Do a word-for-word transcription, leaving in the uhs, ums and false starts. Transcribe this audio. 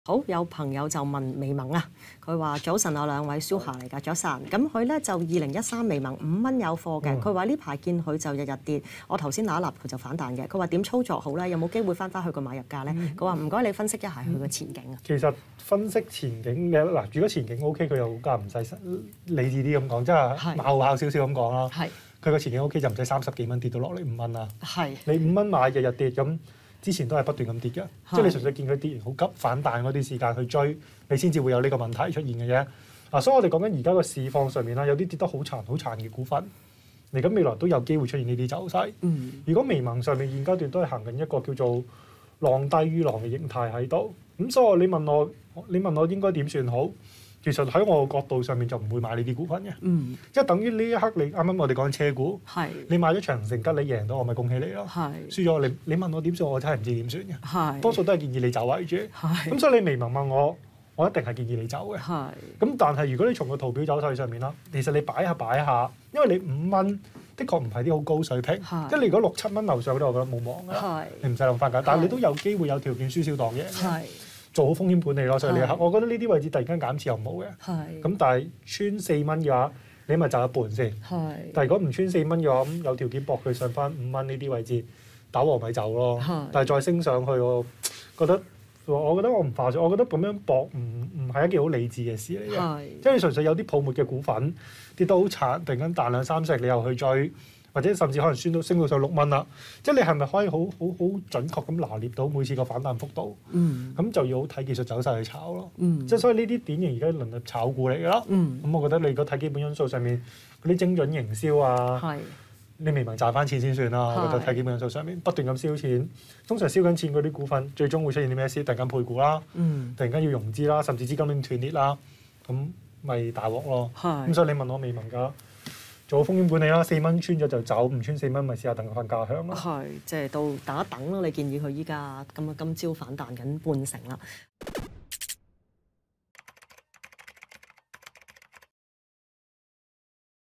好，有朋友就問微盟啊，佢話早晨啊兩位 Suha 嚟㗎，早晨。咁佢咧就二零一三微盟五蚊有貨嘅，佢話呢排見佢就日日跌，我頭先打一立佢就反彈嘅。佢話點操作好咧？有冇機會翻返去個買入價咧？佢話唔該你分析一下佢個前景啊。 其實分析前景嘅嗱，如果前景 O K，佢又加唔使理智啲咁講，即係貌效少少咁講啦。係佢個前景 O K 就唔使三十幾蚊跌到落嚟五蚊啦。係你五蚊買日日跌咁。之前都係不斷咁跌嘅，即係你純粹見佢跌完好急反彈嗰啲時間去追，你先至會有呢個問題出現嘅啫。啊，所以我哋講緊而家個市況上面啦，有啲跌得好殘好殘嘅股份，嚟緊未來都有機會出現呢啲走勢。嗯，如果微盟上面現階段都係行緊一個叫做浪低於浪嘅形態喺度，咁所以你問我，你問我應該點算好？其實喺我角度上面就唔會買呢啲股份嘅，嗯，即係等於呢一刻你啱啱我哋講緊車股，係你買咗長城吉，你贏到我咪恭喜你咯，係輸咗你你問我點算，我真係唔知點算嘅，係多數都係建議你走為主，係咁所以你微盟問我，我一定係建議你走嘅，係咁但係如果你從個圖表走勢上面啦，其實你擺下擺下，因為你五蚊的確唔係啲好高水平，即係你如果六七蚊樓上嗰啲，我覺得冇望㗎啦，你唔使諗翻㗎，但係你都有機會有條件輸少檔嘅。做好風險管理咯，所以呢一刻，我覺得呢啲位置突然間減持又唔好嘅。係。咁但係穿四蚊嘅話，你咪賺一半先。係。但係如果唔穿四蚊嘅話，咁有條件搏佢上翻五蚊呢啲位置，打和咪走咯。係。但係再升上去，我覺得我覺得我唔化咗，我覺得咁樣搏唔唔係一件好理智嘅事嚟嘅。係。即係純粹有啲泡沫嘅股份跌到好慘，突然間彈兩三成，你又去追。或者甚至可能升到升到上六蚊啦，即係你係咪可以好好好準確咁拿捏到每次個反彈幅度？嗯，咁就要好睇技術走勢去炒咯。嗯，即係所以呢啲典型而家輪到炒股嚟㗎啦。嗯，咁我覺得你如果睇基本因素上面嗰啲精準營銷啊，係你微盟賺翻錢先算啦。我覺得睇基本因素上面不斷咁燒錢，通常燒緊錢嗰啲股份最終會出現啲咩事？突然間配股啦，嗯，突然間要融資啦，甚至資金鏈斷裂啦，咁咪大鑊咯。係，咁所以你問我微盟㗎？做好風險管理啦，四蚊穿咗就走，唔穿四蚊咪試下等佢翻家鄉咯。係，即係到等一等咯。你建議佢依家咁啊，今朝反彈緊半成啦。